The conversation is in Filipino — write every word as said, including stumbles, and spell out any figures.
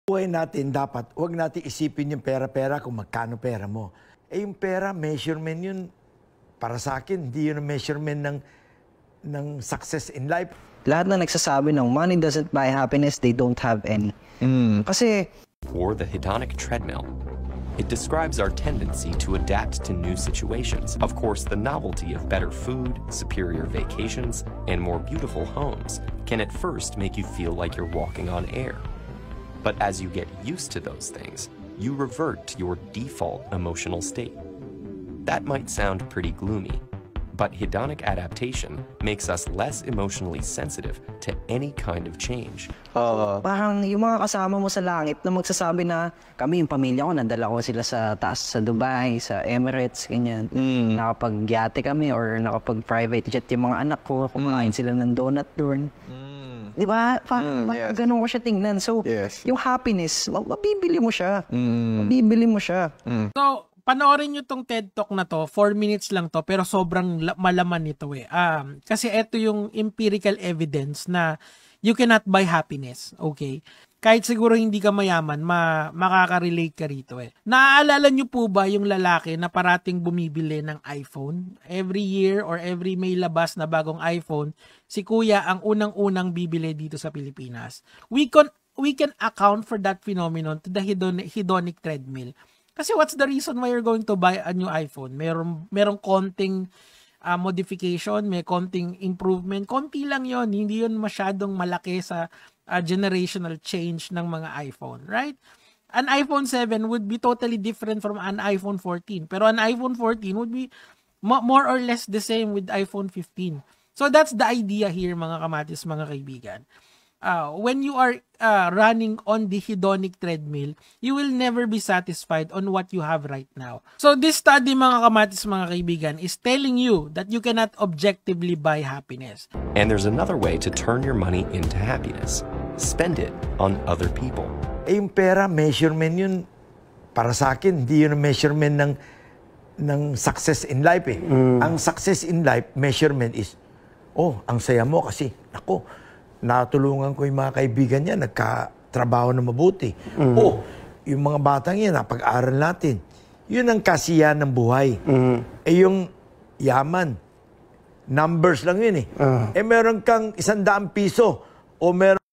Buhay natin, dapat huwag natin isipin yung pera-pera kung magkano pera mo. Eh yung pera, measurement yun, para sa akin, hindi yun ang measurement ng, ng success in life. Lahat na nagsasabi ng money doesn't buy happiness, they don't have any. Mm. Kasi... Or the hedonic treadmill. It describes our tendency to adapt to new situations. Of course, the novelty of better food, superior vacations, and more beautiful homes can at first make you feel like you're walking on air. But as you get used to those things, you revert to your default emotional state. That might sound pretty gloomy, but hedonic adaptation makes us less emotionally sensitive to any kind of change. Uh, Parang yung mga kasama mo sa langit na magsasabi na kami, yung pamilya ko, nandala ko sila sa taas sa Dubai, sa Emirates, ganyan. Mm. Nakapag-yate kami or nakapag-private jet yung mga anak ko, kumain mm. sila ng donut doon. Mm. Di ba? Mm, yes. Ganun ko siya tingnan. So, yes. Yung happiness, mabibili mo siya. Mm. Mabibili mo siya. Mm. So, panoorin nyo tong TED Talk na to. Four minutes lang to, pero sobrang malaman nito eh. Um, kasi ito yung empirical evidence na you cannot buy happiness. Okay? Kahit siguro hindi ka mayaman, ma makaka-relate ka rito eh. Naaalala nyo po ba yung lalaki na parating bumibili ng iPhone? Every year or every may labas na bagong iPhone, si kuya ang unang-unang bibili dito sa Pilipinas. We can, we can account for that phenomenon to the hedonic, hedonic treadmill. Kasi what's the reason why you're going to buy a new iPhone? Meron, merong konting uh, modification, may konting improvement. Konti lang yon, hindi yun masyadong malaki sa uh, generational change ng mga iPhone, right? An iPhone seven would be totally different from an iPhone fourteen. Pero an iPhone fourteen would be mo more or less the same with iPhone fifteen. So that's the idea here, mga kamatis, mga kaibigan. Uh, when you are uh, running on the hedonic treadmill, you will never be satisfied on what you have right now. So this study, mga kamatis, mga kaibigan, is telling you that you cannot objectively buy happiness. And there's another way to turn your money into happiness. Spend it on other people. Eh yung pera, measurement yun, para sa akin, hindi yun ang measurement ng, ng success in life eh. Mm. Ang success in life, measurement is, oh, ang saya mo kasi, ako, natulungan ko yung mga kaibigan niya, nagkatrabaho na mabuti. Mm. Oh, yung mga batang yan, napag-aral natin. Yun ang kasiyahan ng buhay. Mm. Eh yung yaman, numbers lang yun eh. Uh. Eh meron kang isang daang piso o meron